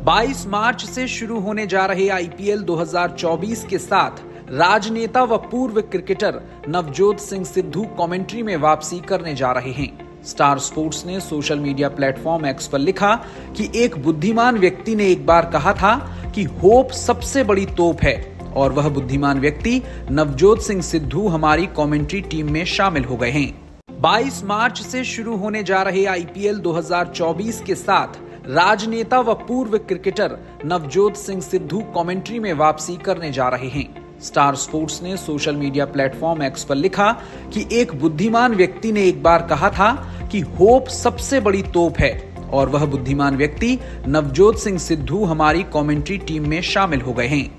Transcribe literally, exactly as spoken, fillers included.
बाईस मार्च से शुरू होने जा रहे आईपीएल दो हज़ार चौबीस के साथ राजनेता व पूर्व क्रिकेटर नवजोत सिंह सिद्धू कमेंट्री में वापसी करने जा रहे हैं। स्टार स्पोर्ट्स ने सोशल मीडिया प्लेटफॉर्म एक्स पर लिखा कि एक बुद्धिमान व्यक्ति ने एक बार कहा था कि होप सबसे बड़ी तोप है और वह बुद्धिमान व्यक्ति नवजोत सिंह सिद्धू हमारी कमेंट्री टीम में शामिल हो गए हैं। बाईस मार्च से शुरू होने जा रहे आईपीएल दो हज़ार चौबीस के साथ राजनेता व पूर्व क्रिकेटर नवजोत सिंह सिद्धू कमेंट्री में वापसी करने जा रहे हैं। स्टार स्पोर्ट्स ने सोशल मीडिया प्लेटफॉर्म एक्स पर लिखा कि एक बुद्धिमान व्यक्ति ने एक बार कहा था कि होप सबसे बड़ी तोप है और वह बुद्धिमान व्यक्ति नवजोत सिंह सिद्धू हमारी कमेंट्री टीम में शामिल हो गए हैं।